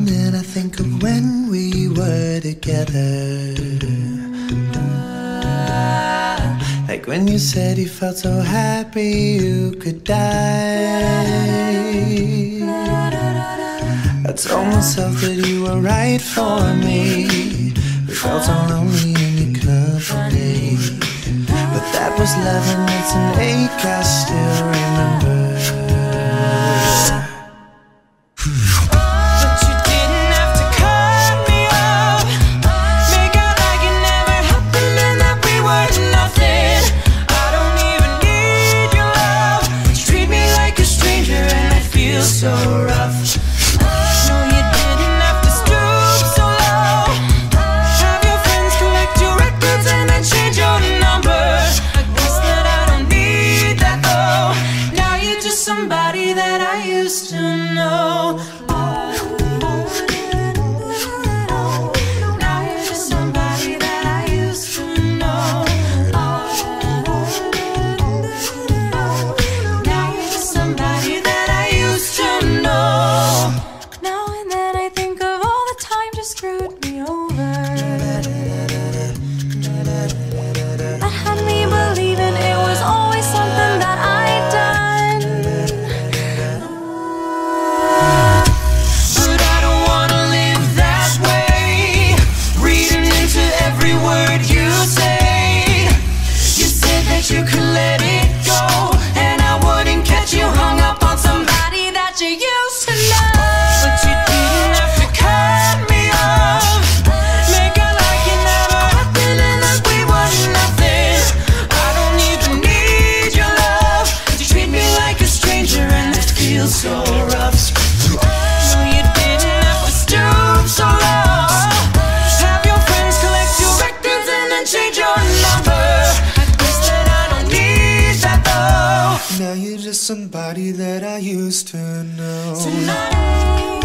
And then I think of when we were together, like when you said you felt so happy you could die. I told myself that you were right for me. We felt so lonely in your company, but that was love and it's an ache I still remember. But you didn't have to cut me off, make out like it never happened and that we were nothing. I don't even need your love. You treat me like a stranger and I feel so rough. No, you didn't have to stoop so low, have your friends collect your records and then change your number. I guess that I don't need that though. Now you're just somebody that I used to know. Now you're just somebody that I used to know. Now you're just somebody that I used to know. Now and then I think of all the times you screwed me over, that had me believing it was always something that I'd done. But I don't wanna live that way, reading into every word you say. You said that you could let it go, and I wouldn't catch you hung up on somebody that you used to know. But you didn't have to cut me off, make out like it never happened and that we were nothing. I don't even need your love. You treat me like a stranger and it feels so rough. No, you didn't have to stoop so low, have your friends collect your records and then change your number. I guess that I don't need that though. Now you're just somebody that I used to know. Tonight